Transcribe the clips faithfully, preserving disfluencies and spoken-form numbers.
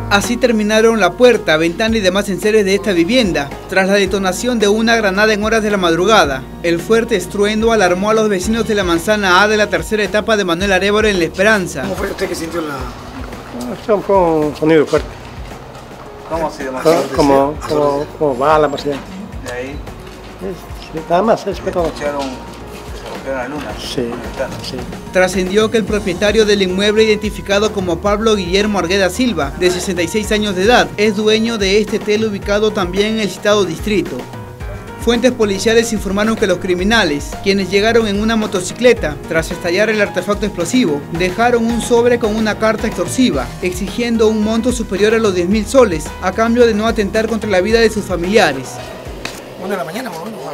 Así terminaron la puerta, ventana y demás enseres de esta vivienda, tras la detonación de una granada en horas de la madrugada. El fuerte estruendo alarmó a los vecinos de la manzana A de la tercera etapa de Manuel Arévalo en La Esperanza. ¿Cómo fue usted que sintió la...? No, fue un sonido fuerte. ¿Cómo así demasiado? Como, como, como bala, por ejemplo. ¿De ahí? Sí, nada más, es todo. La luna. Sí, sí. Trascendió que el propietario del inmueble, identificado como Pablo Guillermo Argueda Silva, de sesenta y seis años de edad, es dueño de este hotel ubicado también en el citado distrito. Fuentes policiales informaron que los criminales, quienes llegaron en una motocicleta tras estallar el artefacto explosivo, dejaron un sobre con una carta extorsiva, exigiendo un monto superior a los diez mil soles, a cambio de no atentar contra la vida de sus familiares. Una de la mañana, por lo menos.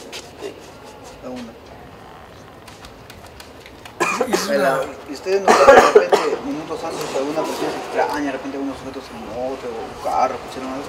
¿Y ustedes no saben de repente, minutos antes, alguna cuestión extraña, de repente algunos sujetos en moto o un carro, escucharon algo?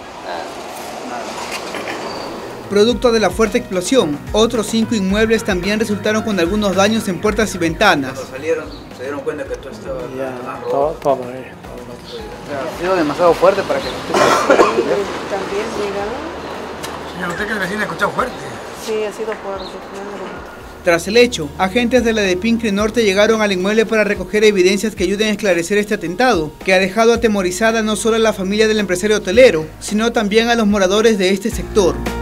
Nada. Producto de la fuerte explosión, otros cinco inmuebles también resultaron con algunos daños en puertas y ventanas. Cuando salieron, se dieron cuenta que todo estaba Ya, todo, todo, eh. Ha sido demasiado fuerte para que... También llegaron. Señor, usted que el vecino ha escuchado fuerte. Sí, ha sido fuerte. Tras el hecho, agentes de la DEPINCRE Norte llegaron al inmueble para recoger evidencias que ayuden a esclarecer este atentado, que ha dejado atemorizada no solo a la familia del empresario hotelero, sino también a los moradores de este sector.